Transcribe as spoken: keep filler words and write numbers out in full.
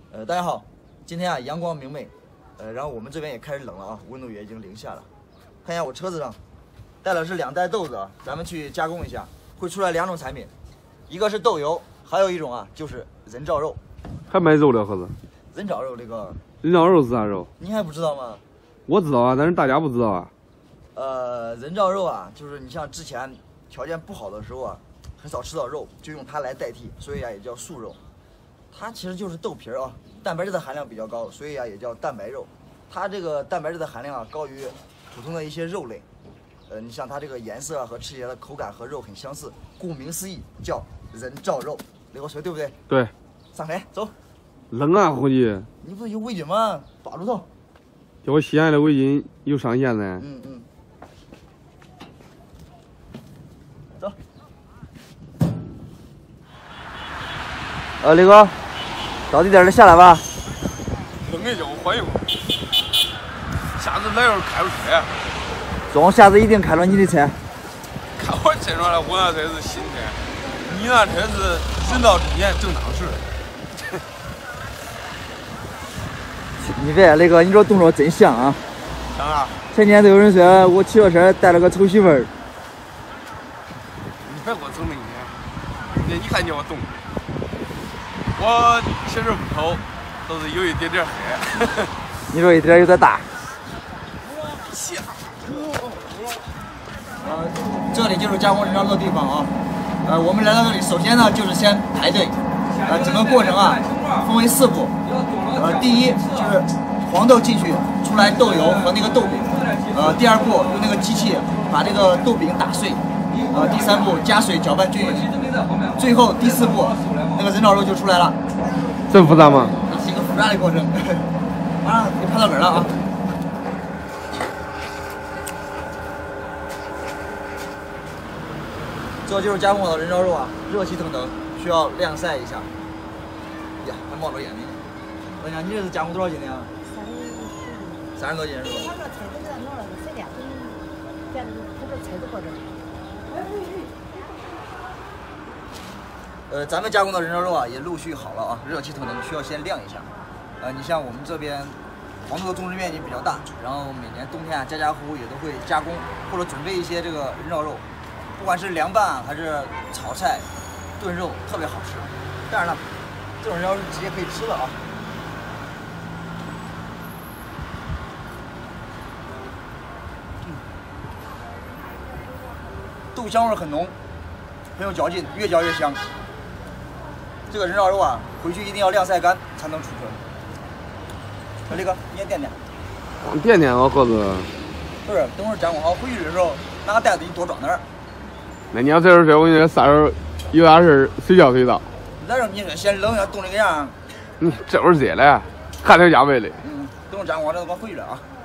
呃，大家好，今天啊阳光明媚，呃，然后我们这边也开始冷了啊，温度也已经零下了。看一下我车子上带了是两袋豆子啊，咱们去加工一下，会出来两种产品，一个是豆油，还有一种啊就是人造肉。 还卖肉了盒子？ 人造肉这个， 人造肉是啥肉？ 你还不知道吗？ 我知道啊，但是大家不知道啊。 呃，人造肉啊，就是你像之前条件不好的时候啊，很少吃到肉，就用它来代替，所以啊也叫素肉。它其实就是豆皮儿啊，蛋白质的含量比较高，所以啊也叫蛋白肉。它这个蛋白质的含量啊高于普通的一些肉类。呃，你像它这个颜色啊和吃起来的口感和肉很相似，顾名思义叫人造肉。雷哥说对不对？ 对。 上台走。 冷啊，伙计。 你不是有围巾吗？抓住头。 叫我西安的围巾有上线呢。 嗯嗯。走。呃，雷哥，到地点了，下来吧。 冷的叫我欢迎。下次来要是开着车。 中，下次一定开着你的车。 看我这双的，我那车是新车，你那车是人到中年正当时。 你别那个，你这动作真像啊！ 像啊！ 前天都有人说我骑着车带了个丑媳妇儿。 你别给我整那个，你看见我动，我其实不丑，都是有一点点黑。 你说一点有点大。 下。 呃，这里就是加工人造肉的地方啊。呃，我们来到这里，首先呢就是先排队。呃，整个过程啊分为四步。呃，第一就是黄豆进去，出来豆油和那个豆饼。呃，第二步用那个机器把这个豆饼打碎。呃，第三步加水搅拌均匀。最后第四步，那个人造肉就出来了。 这么复杂吗？ 是一个复杂的过程。马上就拍到本了啊！这就是加工好的人造肉啊，热气腾腾，需要晾晒一下。呀，还冒着烟呢。老娘，你这是加工多少斤的啊？三十多斤是吧？ 他说车子给他弄了个水帘，别的他说车子过着。 呃，咱们加工的人造肉啊，也陆续好了啊，热气腾腾，需要先晾一下。呃，你像我们这边黄豆的种植面积比较大，然后每年冬天啊，家家户户也都会加工或者准备一些这个人造肉，不管是凉拌还是炒菜、炖肉，特别好吃。当然了，这种人造肉是直接可以吃的啊。嗯，豆香味很浓，很有嚼劲，越嚼越香。这个人造肉啊，回去一定要晾晒干才能储存。小李哥，你也垫垫。 光垫垫啊，盒子。 不是，等会儿加工好回去的时候，拿个袋子你多装点儿。 那你要这时候说，我跟你说，啥时候有啥事随叫随到。 那时候你说嫌冷要冻这个样。 你这会儿热了，汗流浃背的。 嗯，等会儿加工完了，我回去了啊。